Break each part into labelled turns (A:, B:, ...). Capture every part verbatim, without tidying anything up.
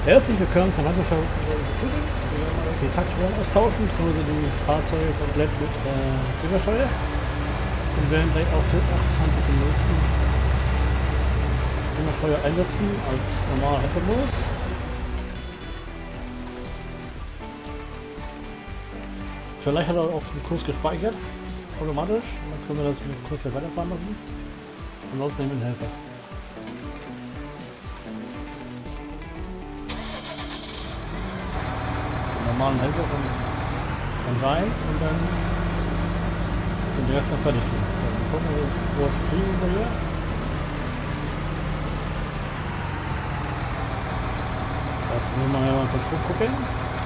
A: Herzlich willkommen zum Handelsschau. Wir werden mal die Taktsteuern austauschen, beziehungsweise die Fahrzeuge komplett mit äh, Düngersteuer. Und werden gleich auch für achtundzwanzig den nächsten Düngersteuer einsetzen als normaler Headmodus. Vielleicht hat er auch den Kurs gespeichert, automatisch. Dann können wir das mit dem Kurs weiterfahren lassen. Ansonsten nehmen wir den Helfer. Normalen Helfer von, von rein und dann den Rest dann fertig gehen. So, dann gucken wir, wo es kriegen wir hier. Jetzt müssen wir mal kurz gucken.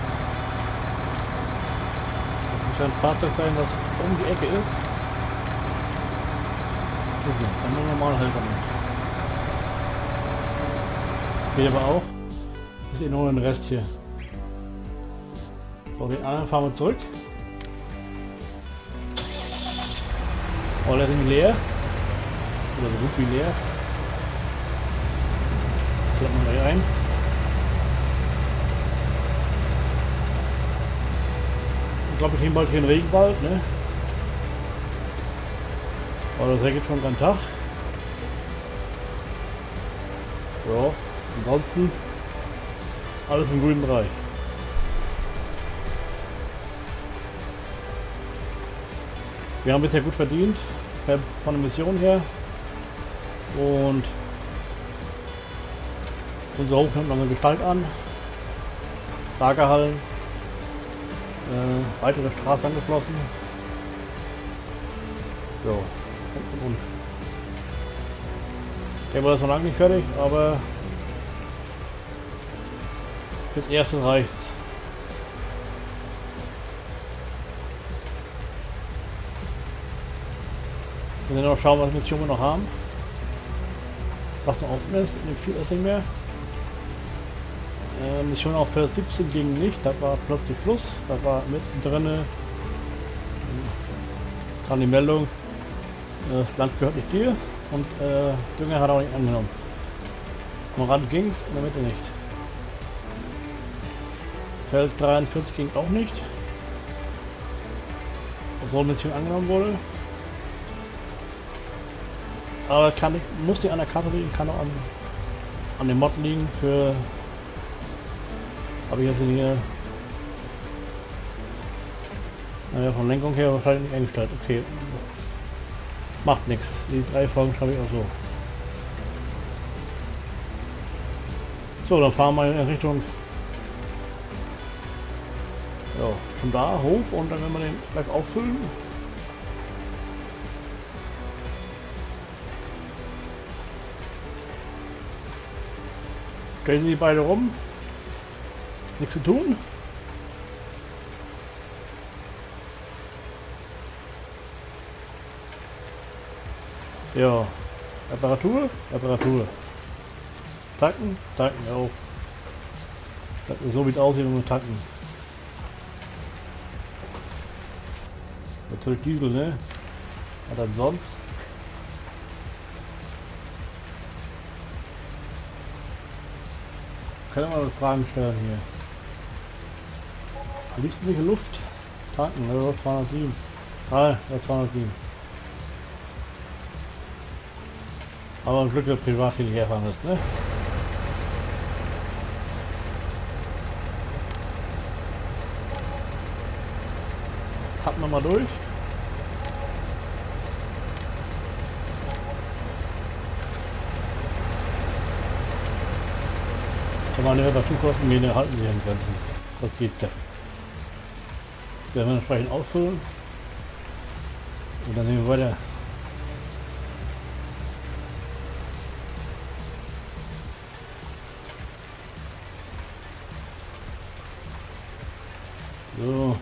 A: Das muss ja ein Fahrzeug sein, was um die Ecke ist. Okay, dann nur normale Helfer nehmen. Geht aber auch. Ist eh nur ein Rest hier. So, den anderen fahren wir zurück. Allerdings leer. Oder so gut wie leer. Klappen wir hier rein. Ich glaube, wir kriegen bald hier einen Regenwald, ne? Aber das regnet schon einen Tag. Ja, ansonsten alles im grünen Bereich. Wir haben bisher gut verdient, von der Mission her, und unser Hof nimmt noch eine Gestalt an, Lagerhallen, äh, weitere Straße angeschlossen. So, und, und, und. Der war das noch lange nicht fertig, aber fürs Erste reicht's. Wir werden noch schauen, was Missionen wir noch haben. Was noch offen ist, in dem Spiel ist nicht mehr. Äh, Mission auf Feld siebzehn ging nicht, da war plötzlich Schluss. Da war mittendrin kam die Meldung, äh, das Land gehört nicht dir, und äh, Dünger hat er auch nicht angenommen. Am Rand ging es, in der Mitte nicht. Feld dreiundvierzig ging auch nicht, obwohl Mission angenommen wurde. Aber kann ich, muss die an der Karte liegen, kann auch an, an dem Mod liegen für. Habe ich jetzt hier. Naja, von Lenkung her wahrscheinlich nicht eingestellt. Okay. Macht nichts. Die drei Folgen schreibe ich auch so. So, dann fahren wir in Richtung. Ja, schon da, Hof, und dann werden wir den gleich auffüllen. Stellen die beide rum. Nichts zu tun. Ja. Reparatur, Reparatur. Tanken, tanken auch. Tanken, so wie es aussieht, nur tanken. Natürlich Diesel, ne? Was dann sonst? Können wir mal Fragen stellen hier. Liebstliche Luft tanken, oder zweihundertsieben. Ah, ja, zweihundertsieben. Aber ein Glück, dass privat hier nicht herfahren ist, ne? Tappen wir mal durch. Meine Reparaturkosten gehen, halten sich an Grenzen. Das geht ja. Das werden wir entsprechend ausfüllen. Und dann nehmen wir weiter. So.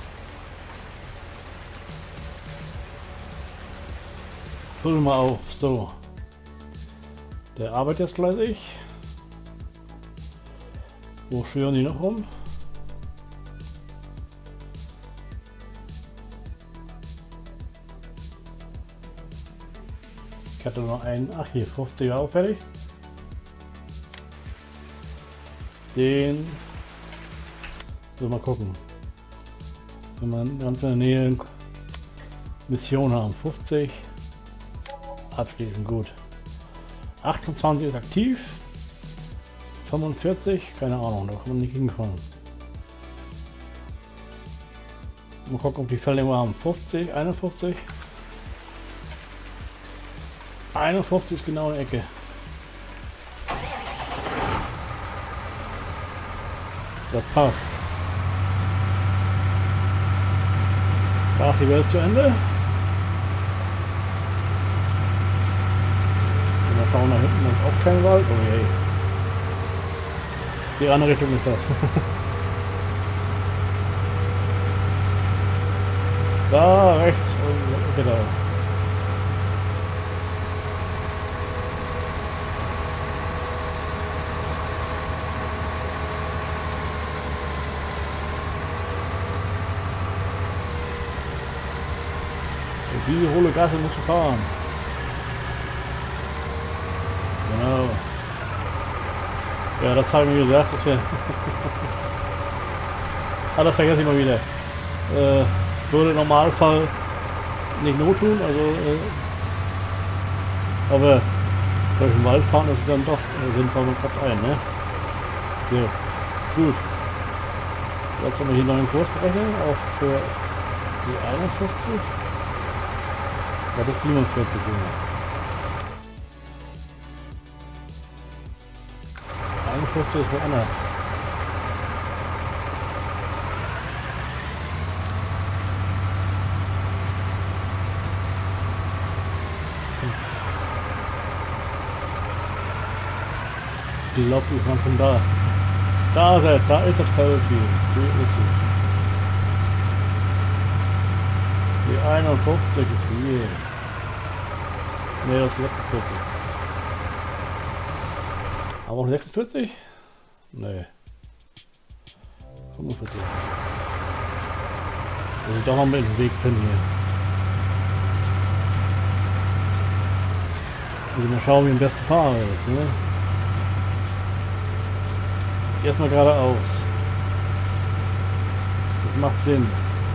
A: Füllen wir auf. So. Der arbeitet jetzt fleißig. Wo schwören die noch rum? Ich hatte noch einen, ach hier, fünfzig auch fertig. Den. So, mal gucken. Wenn man ganz in der Nähe Mission haben. fünfzig. Abschließen, gut. achtundzwanzig ist aktiv. fünfundvierzig, keine Ahnung, da kann man nicht hinkommen. Mal gucken, ob die Fälle wir haben. fünfzig, einundfünfzig. einundfünfzig ist genau in der Ecke. Das passt. Da ist die Welt zu Ende. Und dann schauen wir nach hinten, das ist auch kein Wald. Oh je. Die andere Richtung ist das. Da rechts und genau. Diese hohle Gasse musst du fahren. Genau. Ja, das habe ich mir gesagt. Das ja ah, das vergesse ich mal wieder. Äh, würde im Normalfall nicht not tun, also äh, aber durch den Wald fahren ist dann doch äh, sinnvoll und klappt ein, ne? So, gut. Jetzt haben wir hier noch einen Kurs berechnen, auch für die einundvierzig. Ja, das ist siebenundvierzig. einundvierzig ist woanders. Ich glaube, ich bin schon da. Da ist er, da ist das Fallspiel. Hier ist es. Die einundfünfzig ist hier. Ne, das ist sechsundvierzig. Aber auch sechsundvierzig? Ne. fünfundvierzig. Muss ich doch mal mit dem Weg finden hier. Muss ich mal schauen, wie ich am besten fahre ist, ne? Erstmal geradeaus. Das macht Sinn.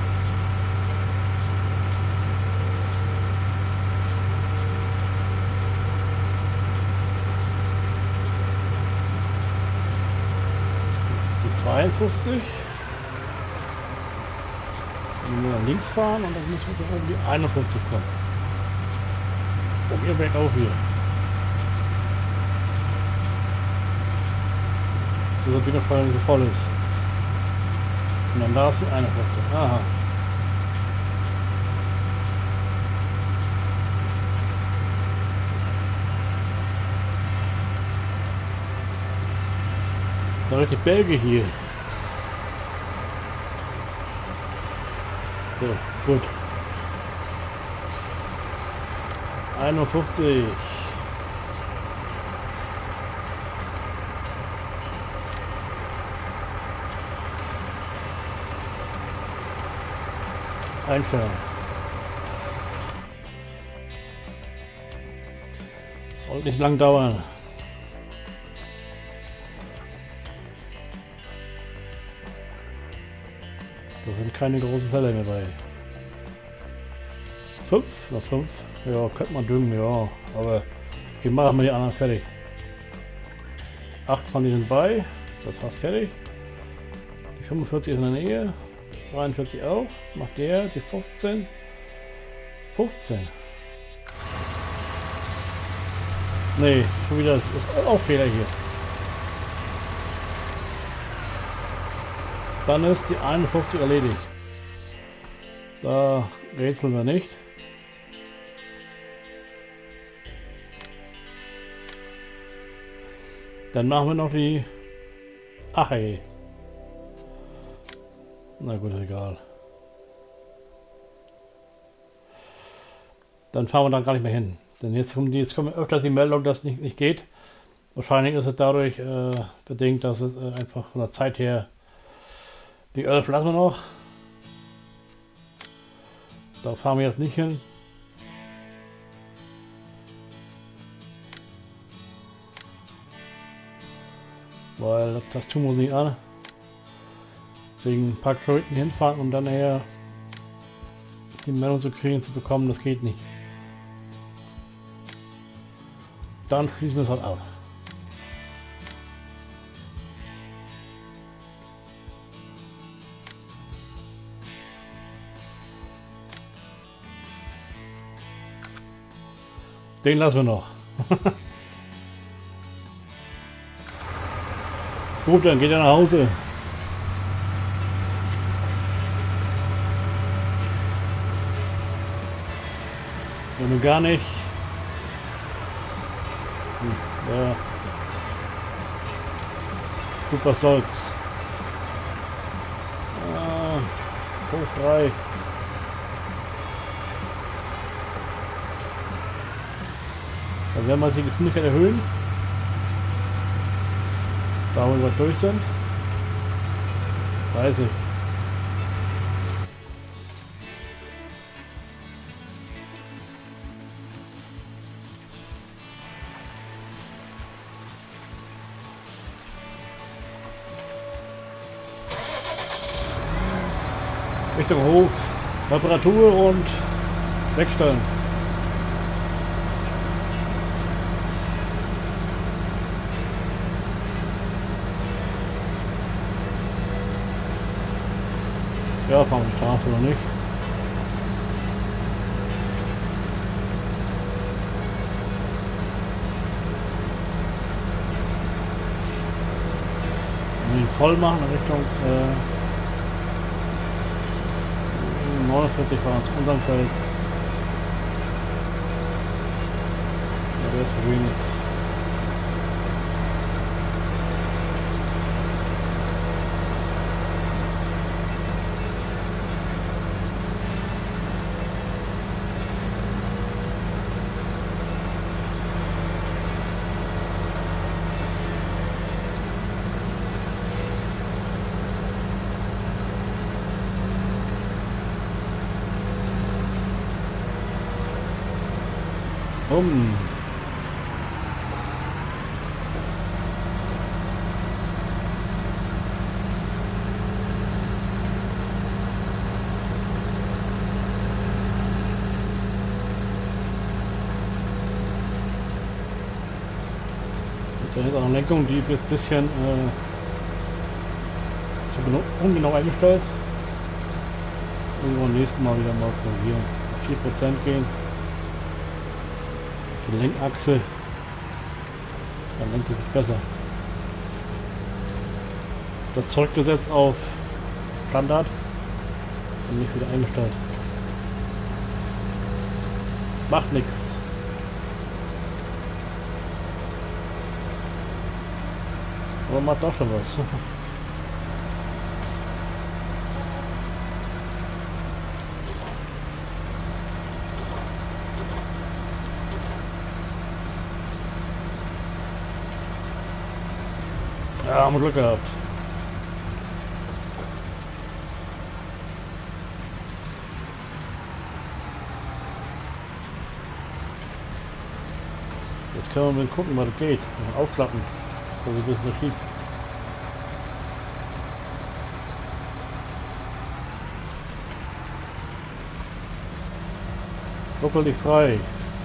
A: zweiundfünfzig. Dann müssen wir links fahren und dann müssen wir um die einundfünfzig kommen. Um ihr Weg auf hier. So dass wieder voll, so voll ist. Und dann da ist die einundfünfzig. Aha. Da richtig Berge hier. So, gut. einundfünfzig. Einstellen. Soll nicht lang dauern. Da sind keine großen Fälle mehr bei. Fünf? Noch fünf? Ja, könnte man düngen, ja. Aber hier machen wir die anderen fertig. achtundzwanzig sind bei. Das ist fast fertig. Die fünfundvierzig ist in der Nähe. zweiundvierzig auch. Macht der. Die fünfzehn. fünfzehn. Nee, schon wieder. Ist auch Fehler hier. Dann ist die einundfünfzig erledigt. Da rätseln wir nicht. Dann machen wir noch die... Ach ey. Na gut, egal. Dann fahren wir da gar nicht mehr hin. Denn jetzt kommen, die, jetzt kommen öfters die Meldung, dass es nicht, nicht geht. Wahrscheinlich ist es dadurch äh, bedingt, dass es äh, einfach von der Zeit her... Die elf lassen wir noch. Da fahren wir jetzt nicht hin. Weil das, das tun wir uns nicht an. Wegen ein paar Kröten hinfahren und dann eher die Meldung zu kriegen, zu bekommen, das geht nicht. Dann schließen wir es halt ab. Den lassen wir noch. Gut, dann geht er nach Hause. Wenn du gar nicht. Hm, ja. Gut, was soll's. Ah, so frei. Dann werden wir die Geschwindigkeit erhöhen. Da wo wir durch sind. dreißig. Richtung Hof, Reparatur und wegstellen. Ja, fahren wir die Straße oder nicht? Wenn wir ihn voll machen in Richtung äh, neunundvierzig war es unterm Feld. Ja, der ist zu wenig. Um. Da ist auch eine Lenkung, die ist ein bisschen äh, zu genau, ungenau eingestellt. Und beim nächsten Mal wieder mal korrigieren. vier Prozent gehen. Die Lenkachse, dann lenkt es sich besser. Das zurückgesetzt auf Standard und nicht wieder eingestellt. Macht nichts. Aber macht auch schon was. Ja, haben wir Glück gehabt. Jetzt können wir mal gucken, was das geht. Aufklappen, dass sich das nicht schiebt. Ruckel dich frei.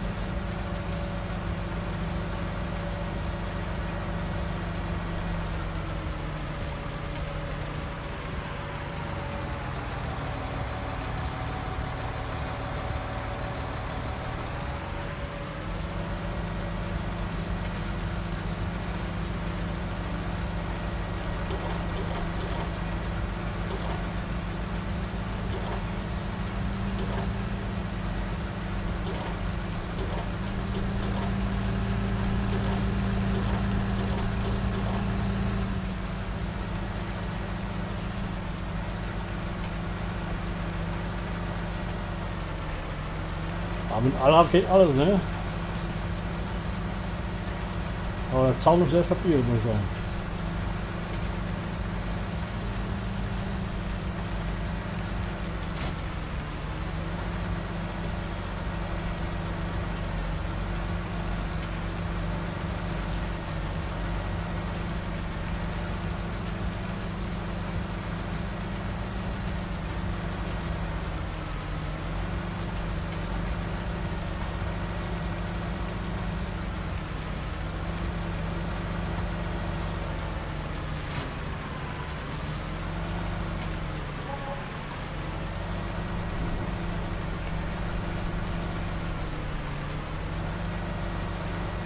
A: Aber mit Allrad geht alles, ne? Aber der Zaun ist sehr stabil, muss ich sagen.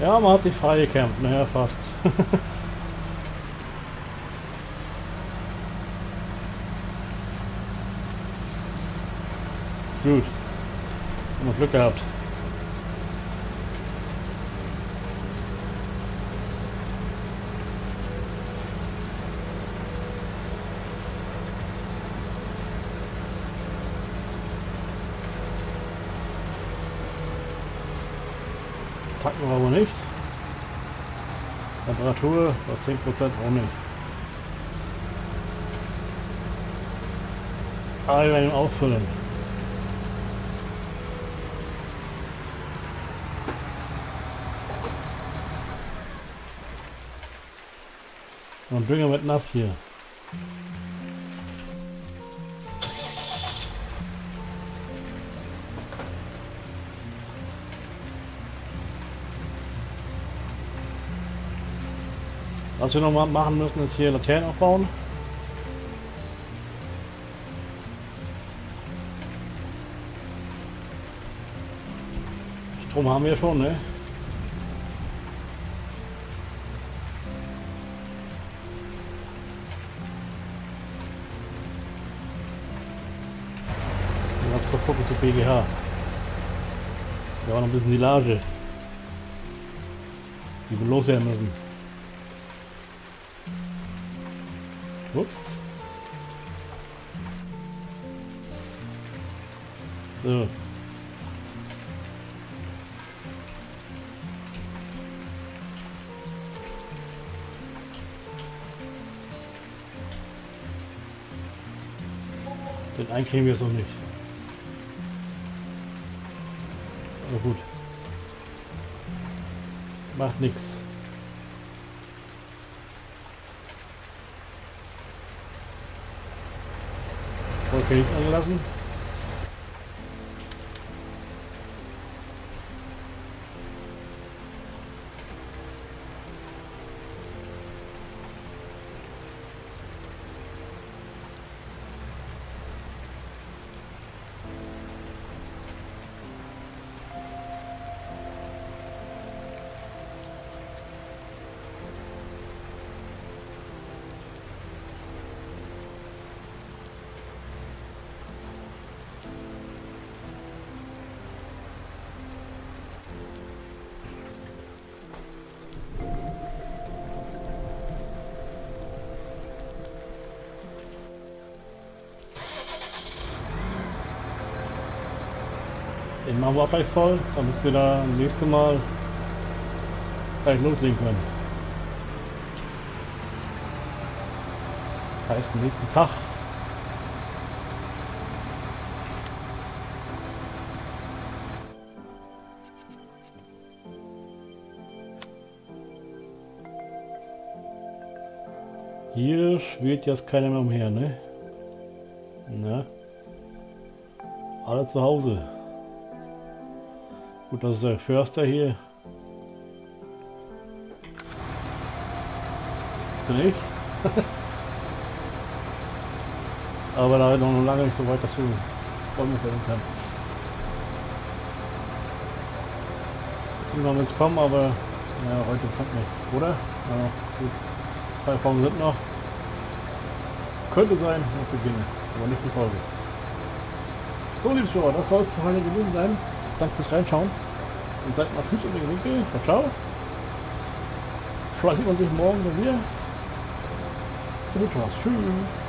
A: Ja, man hat sich frei gekämpft, naja, fast. Gut. Haben wir Glück gehabt. Packen wir aber nicht. Temperatur bei zehn Prozent auch nicht. Aber wir werden ihn auffüllen. Und Dünger mit nass hier. Was wir noch mal machen müssen, ist hier Laternen aufbauen. Strom haben wir schon, ne? Mal gucken zu B G H. Wir haben noch ein bisschen Silage, die wir loswerden müssen. Ups. So. Den einen kriegen wir es noch nicht. Aber gut. Macht nichts. Wolke nicht angelassen. Den machen wir auch gleich voll, damit wir da das nächste Mal gleich loslegen können. Das heißt, am nächsten Tag. Hier schwebt jetzt keiner mehr umher, ne? Na? Alle zu Hause. Gut, das ist der Förster hier. Bin ich. Aber da noch lange nicht so weit, dass du Bäume fällen kannst. Irgendwann wird es kommen, aber ja, heute kommt nicht, oder? Ja, gut. Zwei Folgen sind noch. Könnte sein, noch beginnen, aber nicht die Folge. So, liebe Zuschauer, das soll es für heute gewesen sein. Danke fürs Reinschauen und seid mal Tschüss und den Winkel. Ciao, ciao. Vielleicht sieht man sich morgen wieder. Tschüss.